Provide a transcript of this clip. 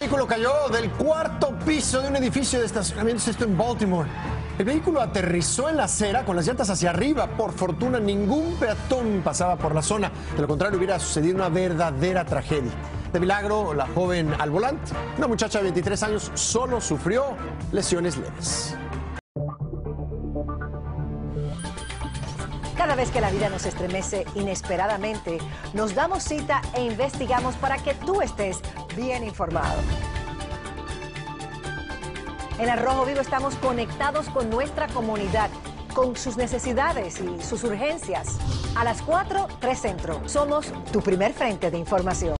El vehículo cayó del cuarto piso de un edificio de estacionamientos, esto en Baltimore. El vehículo aterrizó en la acera con las llantas hacia arriba. Por fortuna, ningún peatón pasaba por la zona. De lo contrario, hubiera sucedido una verdadera tragedia. De milagro, la joven al volante, una muchacha de 23 años, solo sufrió lesiones leves. Cada vez que la vida nos estremece inesperadamente, nos damos cita e investigamos para que tú estés bien informado. En Al Rojo Vivo estamos conectados con nuestra comunidad, con sus necesidades y sus urgencias. A las 4, 3 Centro. Somos tu primer frente de información.